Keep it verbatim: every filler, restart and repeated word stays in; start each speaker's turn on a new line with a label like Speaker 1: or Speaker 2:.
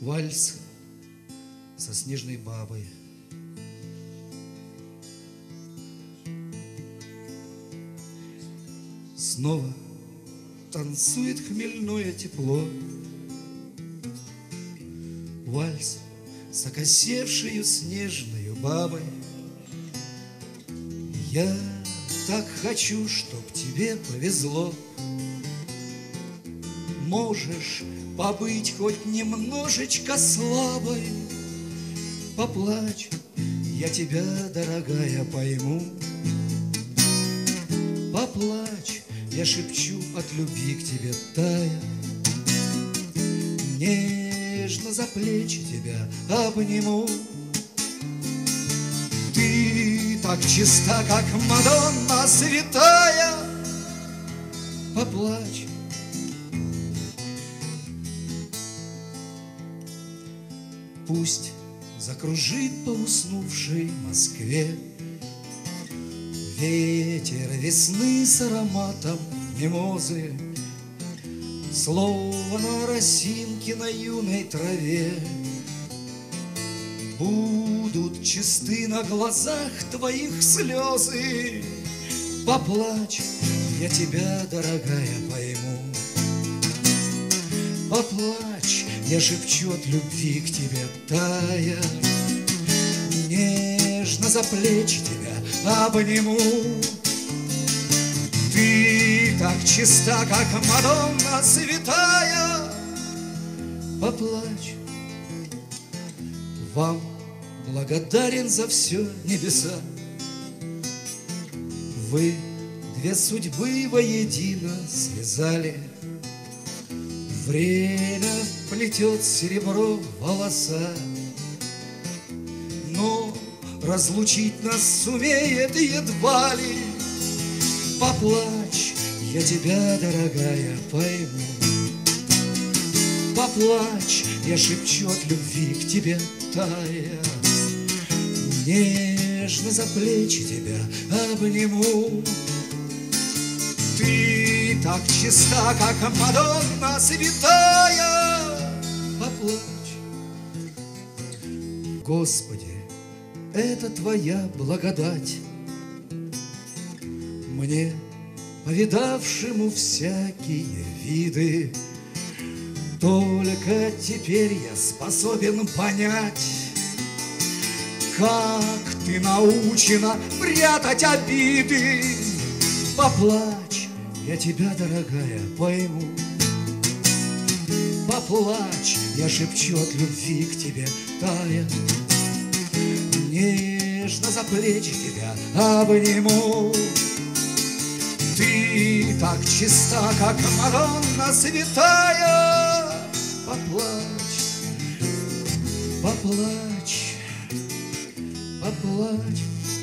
Speaker 1: Вальс со снежной бабой. Снова танцует хмельное тепло. Вальс с окосевшею снежною бабой. Я так хочу, чтоб тебе повезло. Можешь побыть хоть немножечко слабой. Поплачь, я тебя, дорогая, пойму. Поплачь, я шепчу от любви к тебе, тая. Нежно за плечи тебя обниму. Ты так чиста, как Мадонна святая. Поплачь. Пусть закружит по уснувшей Москве ветер весны с ароматом мимозы, словно росинки на юной траве. Будут чисты на глазах твоих слезы. Поплачь, я тебя, дорогая, пойму. Поплачь, я шепчу от любви к тебе, тая. Нежно за плечи тебя обниму. Ты так чиста, как Мадонна святая. Поплачь. Вам благодарен за все, небеса. Вы две судьбы воедино связали. Время плетет серебро в волоса, но разлучить нас сумеет едва ли. Поплачь, я тебя, дорогая, пойму. Поплачь, я шепчу от любви к тебе, тая. Нежно за плечи тебя обниму. Ты так чиста, как Мадонна святая. Поплачь. Господи, это Твоя благодать мне, повидавшему всякие виды. Только теперь я способен понять, как Ты научена прятать обиды. Поплачь, я тебя, дорогая, пойму. Поплачь, я шепчу от любви к тебе, тая. Нежно за плечи тебя обниму. Ты так чиста, как Мадонна святая. Поплачь, поплачь, поплачь.